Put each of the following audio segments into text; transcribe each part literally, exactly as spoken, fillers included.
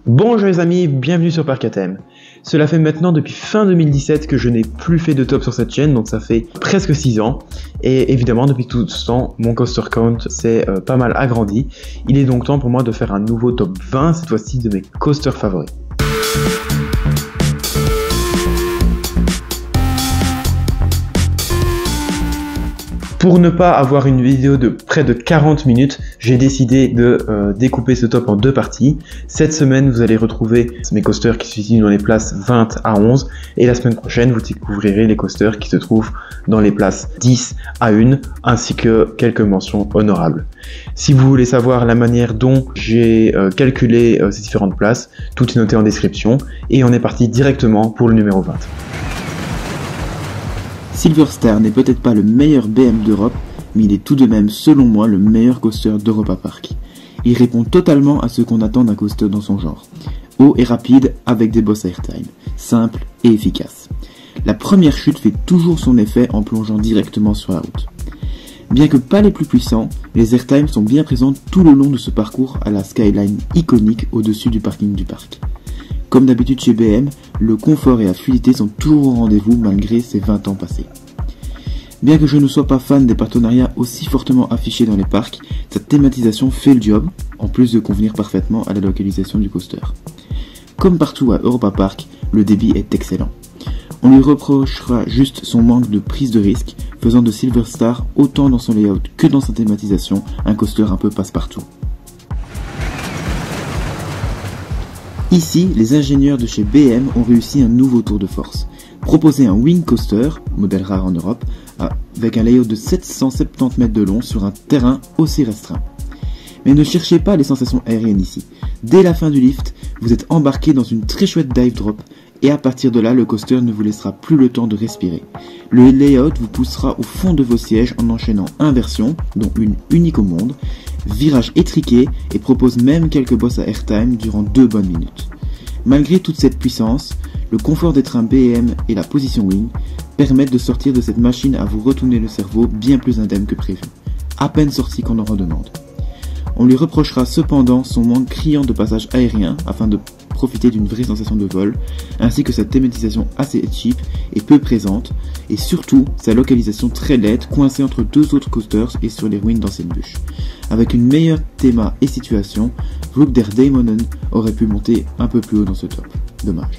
Bonjour les amis, bienvenue sur Parc A T M. Cela fait maintenant depuis fin deux mille dix-sept que je n'ai plus fait de top sur cette chaîne, donc ça fait presque six ans. Et évidemment, depuis tout ce temps, mon coaster count s'est euh, pas mal agrandi. Il est donc temps pour moi de faire un nouveau top vingt, cette fois-ci de mes coasters favoris. Pour ne pas avoir une vidéo de près de quarante minutes, j'ai décidé de euh, découper ce top en deux parties. Cette semaine, vous allez retrouver mes coasters qui se situent dans les places vingt à onze. Et la semaine prochaine, vous découvrirez les coasters qui se trouvent dans les places dix à un, ainsi que quelques mentions honorables. Si vous voulez savoir la manière dont j'ai euh, calculé euh, ces différentes places, tout est noté en description. Et on est parti directement pour le numéro vingt. Silverstar n'est peut-être pas le meilleur B M d'Europe, mais il est tout de même, selon moi, le meilleur coaster d'Europa Park. Il répond totalement à ce qu'on attend d'un coaster dans son genre. Haut et rapide, avec des boss airtime, simple et efficace. La première chute fait toujours son effet en plongeant directement sur la route. Bien que pas les plus puissants, les airtimes sont bien présents tout le long de ce parcours à la skyline iconique au-dessus du parking du parc. Comme d'habitude chez B M, le confort et la fluidité sont toujours au rendez-vous malgré ces vingt ans passés. Bien que je ne sois pas fan des partenariats aussi fortement affichés dans les parcs, cette thématisation fait le job, en plus de convenir parfaitement à la localisation du coaster. Comme partout à Europa Park, le débit est excellent. On lui reprochera juste son manque de prise de risque, faisant de Silverstar, autant dans son layout que dans sa thématisation, un coaster un peu passe-partout. Ici, les ingénieurs de chez B M ont réussi un nouveau tour de force. Proposer un wing coaster, modèle rare en Europe, avec un layout de sept cent soixante-dix mètres de long sur un terrain aussi restreint. Mais ne cherchez pas les sensations aériennes ici. Dès la fin du lift, vous êtes embarqué dans une très chouette dive drop et à partir de là, le coaster ne vous laissera plus le temps de respirer. Le layout vous poussera au fond de vos sièges en enchaînant inversions, dont une unique au monde, virage étriqué et propose même quelques boss à airtime durant deux bonnes minutes. Malgré toute cette puissance, le confort des trains B M et la position wing permettent de sortir de cette machine à vous retourner le cerveau bien plus indemne que prévu. À peine sorti qu'on en redemande. On lui reprochera cependant son manque criant de passage aérien afin de profiter d'une vraie sensation de vol, ainsi que sa thématisation assez cheap et peu présente, et surtout sa localisation très laide coincée entre deux autres coasters et sur les ruines d'anciennes bûches. Avec une meilleure théma et situation, Rook der Daimonen aurait pu monter un peu plus haut dans ce top. Dommage.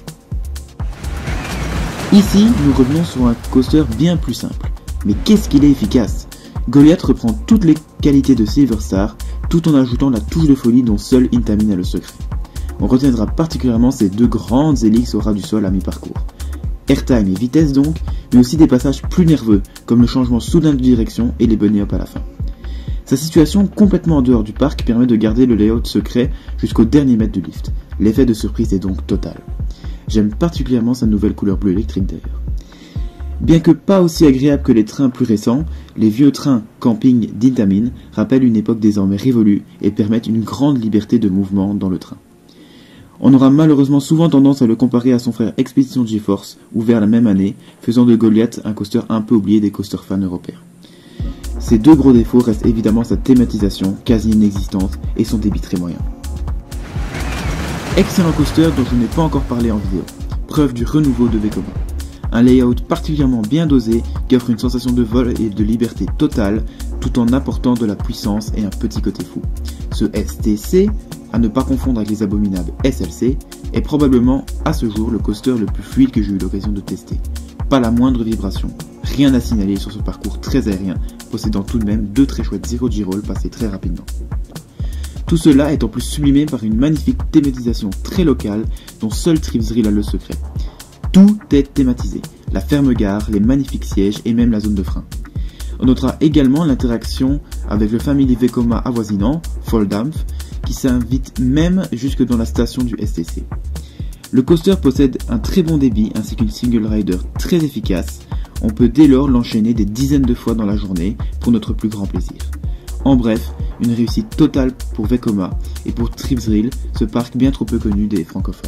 Ici, nous revenons sur un coaster bien plus simple. Mais qu'est-ce qu'il est efficace! Goliath reprend toutes les qualités de Silverstar, tout en ajoutant la touche de folie dont seul Intamin a le secret. On retiendra particulièrement ces deux grandes hélices au ras du sol à mi-parcours. Airtime et vitesse donc, mais aussi des passages plus nerveux, comme le changement soudain de direction et les bunny hop à la fin. Sa situation complètement en dehors du parc permet de garder le layout secret jusqu'au dernier mètre du lift. L'effet de surprise est donc total. J'aime particulièrement sa nouvelle couleur bleue électrique d'ailleurs. Bien que pas aussi agréable que les trains plus récents, les vieux trains camping d'Intamin rappellent une époque désormais révolue et permettent une grande liberté de mouvement dans le train. On aura malheureusement souvent tendance à le comparer à son frère Expedition GeForce, ouvert la même année, faisant de Goliath un coaster un peu oublié des coasters fans européens. Ses deux gros défauts restent évidemment sa thématisation, quasi inexistante, et son débit très moyen. Excellent coaster dont je n'ai pas encore parlé en vidéo, preuve du renouveau de Vekoma. Un layout particulièrement bien dosé qui offre une sensation de vol et de liberté totale tout en apportant de la puissance et un petit côté fou. Ce S T C, à ne pas confondre avec les abominables S L C, est probablement à ce jour le coaster le plus fluide que j'ai eu l'occasion de tester. Pas la moindre vibration, rien à signaler sur ce parcours très aérien, possédant tout de même deux très chouettes Zero G-Roll passés très rapidement. Tout cela est en plus sublimé par une magnifique thématisation très locale dont seul Tripsdrill a le secret. Tout est thématisé, la ferme gare, les magnifiques sièges et même la zone de frein. On notera également l'interaction avec le Family Vekoma avoisinant, Volldampf, qui s'invite même jusque dans la station du S T C. Le coaster possède un très bon débit ainsi qu'une single rider très efficace. On peut dès lors l'enchaîner des dizaines de fois dans la journée pour notre plus grand plaisir. En bref, une réussite totale pour Vekoma et pour Tripsdrill, ce parc bien trop peu connu des francophones.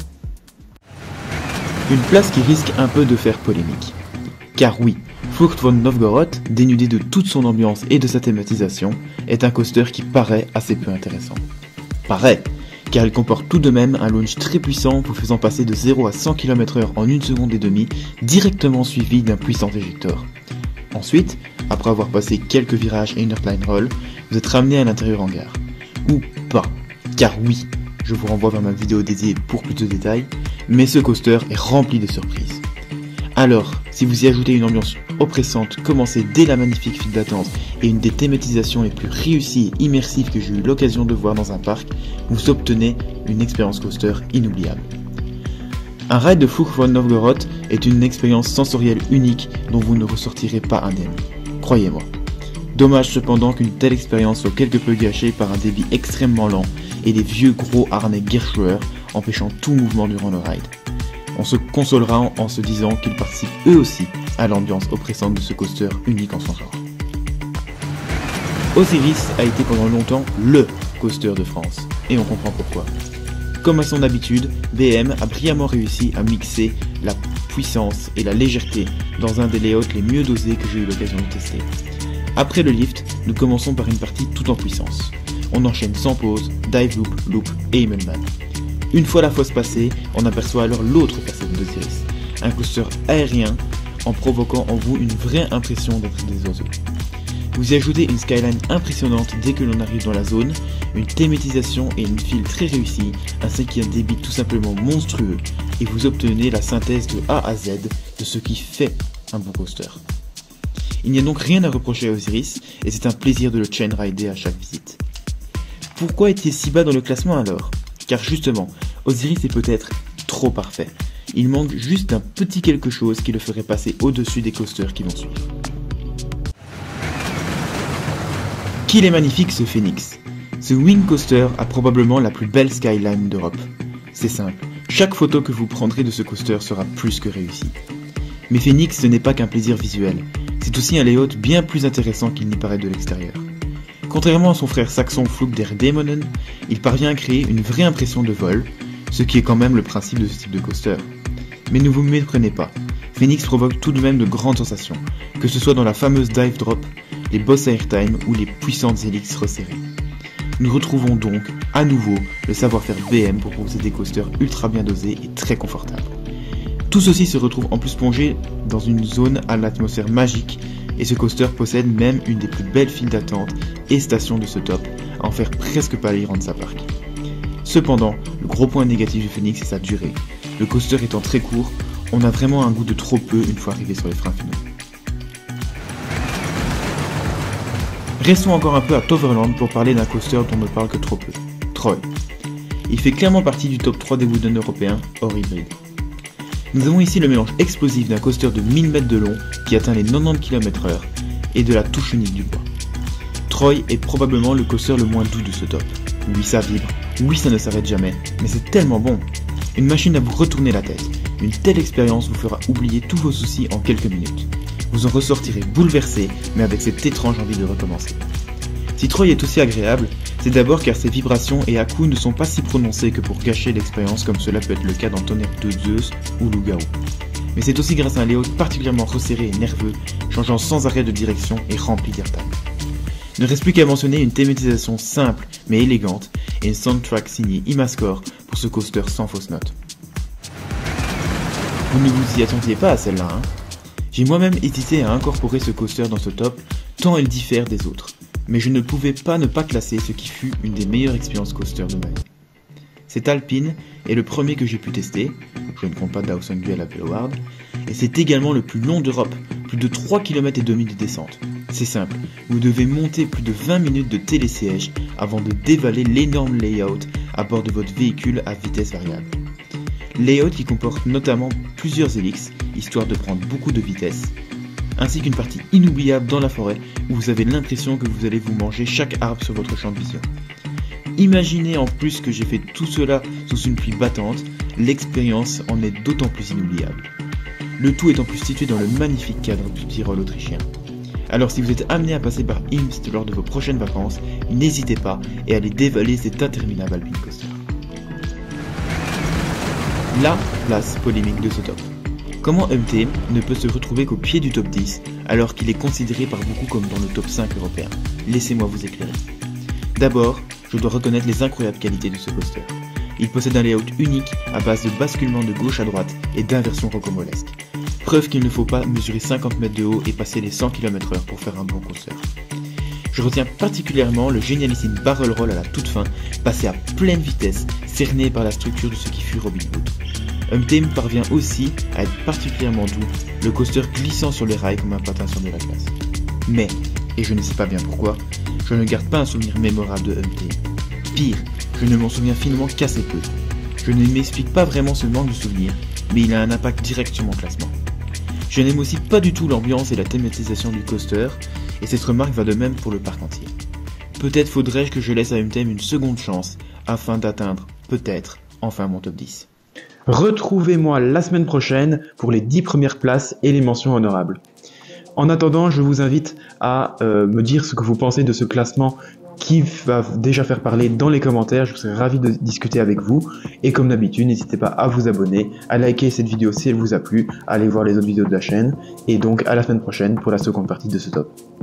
Une place qui risque un peu de faire polémique. Car oui, Flucht von Novgorod, dénudé de toute son ambiance et de sa thématisation, est un coaster qui paraît assez peu intéressant. Paraît, car elle comporte tout de même un launch très puissant vous faisant passer de zéro à cent kilomètres heure en une seconde et demie, directement suivi d'un puissant éjecteur. Ensuite, après avoir passé quelques virages et une earthline roll, vous êtes ramené à l'intérieur hangar. Ou pas, car oui, je vous renvoie vers ma vidéo dédiée pour plus de détails, mais ce coaster est rempli de surprises. Alors, si vous y ajoutez une ambiance oppressante, commencée dès la magnifique file d'attente et une des thématisations les plus réussies et immersives que j'ai eu l'occasion de voir dans un parc, vous obtenez une expérience coaster inoubliable. Un ride de Fluch von Novgorod est une expérience sensorielle unique dont vous ne ressortirez pas indemne. Croyez-moi. Dommage cependant qu'une telle expérience soit quelque peu gâchée par un débit extrêmement lent et des vieux gros harnais Gerschuer empêchant tout mouvement durant le ride. On se consolera en, en se disant qu'ils participent eux aussi à l'ambiance oppressante de ce coaster unique en son genre. Osiris a été pendant longtemps LE coaster de France, et on comprend pourquoi. Comme à son habitude, B M a brillamment réussi à mixer la puissance et la légèreté dans un des layouts les mieux dosés que j'ai eu l'occasion de tester. Après le lift, nous commençons par une partie tout en puissance. On enchaîne sans pause, dive loop, loop et Immelman. Une fois la fosse passée, on aperçoit alors l'autre facette d'Osiris, un coaster aérien en provoquant en vous une vraie impression d'être des oiseaux. Vous y ajoutez une skyline impressionnante dès que l'on arrive dans la zone, une thématisation et une file très réussie, ainsi qu'un débit tout simplement monstrueux, et vous obtenez la synthèse de A à Z de ce qui fait un bon coaster. Il n'y a donc rien à reprocher à Osiris, et c'est un plaisir de le chain rider à chaque visite. Pourquoi est-il si bas dans le classement alors ? Car justement, Osiris est peut-être trop parfait. Il manque juste un petit quelque chose qui le ferait passer au-dessus des coasters qui vont suivre. Qu'il est magnifique ce Phoenix. Ce wing coaster a probablement la plus belle skyline d'Europe. C'est simple, chaque photo que vous prendrez de ce coaster sera plus que réussie. Mais Phoenix ce n'est pas qu'un plaisir visuel, c'est aussi un layout bien plus intéressant qu'il n'y paraît de l'extérieur. Contrairement à son frère saxon Fluch der Dämonen, il parvient à créer une vraie impression de vol, ce qui est quand même le principe de ce type de coaster. Mais ne vous méprenez pas, Phoenix provoque tout de même de grandes sensations, que ce soit dans la fameuse dive drop, les boss airtime ou les puissantes hélices resserrées. Nous retrouvons donc, à nouveau, le savoir-faire B M pour proposer des coasters ultra bien dosés et très confortables. Tout ceci se retrouve en plus plongé dans une zone à l'atmosphère magique, et ce coaster possède même une des plus belles files d'attente et stations de ce top, à en faire presque pâlir en sa parc. Cependant, le gros point négatif du Phoenix est sa durée. Le coaster étant très court, on a vraiment un goût de trop peu une fois arrivé sur les freins finaux. Restons encore un peu à Toverland pour parler d'un coaster dont on ne parle que trop peu, Troy. Il fait clairement partie du top trois des Wooden européens, hors hybride. Nous avons ici le mélange explosif d'un coaster de mille mètres de long qui atteint les quatre-vingt-dix kilomètres heure et de la touche unique du bois. Troy est probablement le coaster le moins doux de ce top. Oui, ça vibre, oui, ça ne s'arrête jamais, mais c'est tellement bon. Une machine à vous retourner la tête. Une telle expérience vous fera oublier tous vos soucis en quelques minutes. Vous en ressortirez bouleversé, mais avec cette étrange envie de recommencer. Si Troy est aussi agréable, c'est d'abord car ses vibrations et à-coups ne sont pas si prononcés que pour gâcher l'expérience comme cela peut être le cas dans Tonnerre de Zeus ou Loup-Garou. Mais c'est aussi grâce à un layout particulièrement resserré et nerveux, changeant sans arrêt de direction et rempli d'airtime. Il ne reste plus qu'à mentionner une thématisation simple mais élégante et une soundtrack signée Imascore pour ce coaster sans fausse note. Vous ne vous y attendiez pas à celle-là, hein? J'ai moi-même hésité à incorporer ce coaster dans ce top, tant elle diffère des autres. Mais je ne pouvais pas ne pas classer ce qui fut une des meilleures expériences coaster de ma vie. Cet Alpine est le premier que j'ai pu tester, je ne compte pas Dawson Duel à Bellewaerde, et c'est également le plus long d'Europe, plus de trois kilomètres et demi de descente. C'est simple, vous devez monter plus de vingt minutes de télésiège avant de dévaler l'énorme layout à bord de votre véhicule à vitesse variable. Layout qui comporte notamment plusieurs hélices, histoire de prendre beaucoup de vitesse, ainsi qu'une partie inoubliable dans la forêt où vous avez l'impression que vous allez vous manger chaque arbre sur votre champ de vision. Imaginez en plus que j'ai fait tout cela sous une pluie battante, l'expérience en est d'autant plus inoubliable. Le tout est en plus situé dans le magnifique cadre du Tyrol autrichien. Alors si vous êtes amené à passer par Imst lors de vos prochaines vacances, n'hésitez pas et allez dévaler cet interminable Alpine Coaster. La place polémique de ce top. Comment M T ne peut se retrouver qu'au pied du top dix alors qu'il est considéré par beaucoup comme dans le top cinq européen? Laissez-moi vous éclairer. D'abord, je dois reconnaître les incroyables qualités de ce coaster. Il possède un layout unique à base de basculement de gauche à droite et d'inversion rocambolesque. Preuve qu'il ne faut pas mesurer cinquante mètres de haut et passer les cent kilomètres heure pour faire un bon coaster. Je retiens particulièrement le génialissime barrel roll à la toute fin, passé à pleine vitesse, cerné par la structure de ce qui fut Robin Hood. Humpty parvient aussi à être particulièrement doux, le coaster glissant sur les rails comme un patin sur de la glace. Mais, et je ne sais pas bien pourquoi, je ne garde pas un souvenir mémorable de Humpty. Pire, je ne m'en souviens finalement qu'assez peu. Je ne m'explique pas vraiment ce manque de souvenirs, mais il a un impact direct sur mon classement. Je n'aime aussi pas du tout l'ambiance et la thématisation du coaster, et cette remarque va de même pour le parc entier. Peut-être faudrait-je que je laisse à Humpty une seconde chance, afin d'atteindre, peut-être, enfin mon top dix. Retrouvez-moi la semaine prochaine pour les dix premières places et les mentions honorables. En attendant, je vous invite à euh, me dire ce que vous pensez de ce classement qui va déjà faire parler dans les commentaires. Je serai ravi de discuter avec vous. Et comme d'habitude, n'hésitez pas à vous abonner, à liker cette vidéo si elle vous a plu, à aller voir les autres vidéos de la chaîne. Et donc à la semaine prochaine pour la seconde partie de ce top.